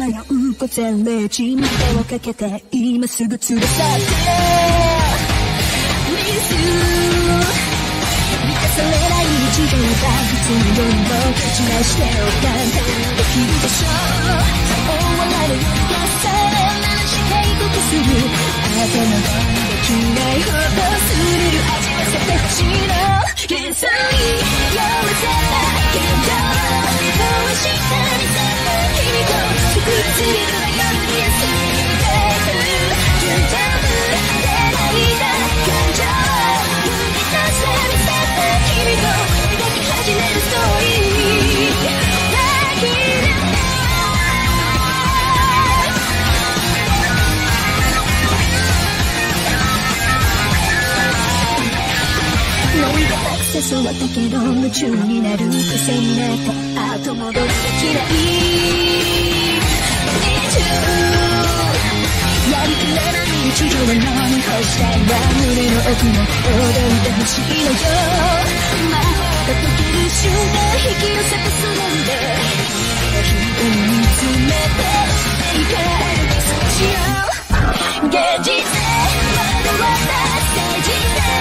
迷う午前0時に手をかけて今すぐ連れ去って満たされない日常がいつもよりも散らしておかんできるでしょう。終わらぬ夜がさらな視界濃くするあなたのできないほどスリル味わせてほしいの。幻想に酔わせたけどどうしたりさ君と特別に夜に過ぎてく順調でないだ感情指させ見せた君と描き始めるストーリーだけで誘ったけど夢中になる癖になって後戻りできないやりきれない日常のに干したいが胸の奥の踊りでほしいのよ。魔法が解ける瞬間引き寄せてその腕人に見つめていいから歩き過ごしよう。現実で惑わったステージで